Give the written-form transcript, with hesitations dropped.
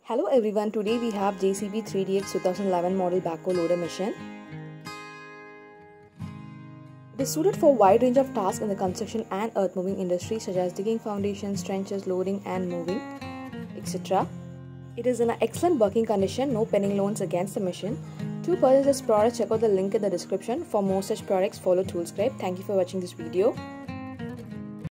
Hello everyone, today we have JCB 3DX 2011 model backhoe loader machine. It is suited for a wide range of tasks in the construction and earth moving industry such as digging foundations, trenches, loading and moving, etc. It is in an excellent working condition, no pending loans against the machine. To purchase this product, check out the link in the description. For more such products, follow Toolscribe. Thank you for watching this video.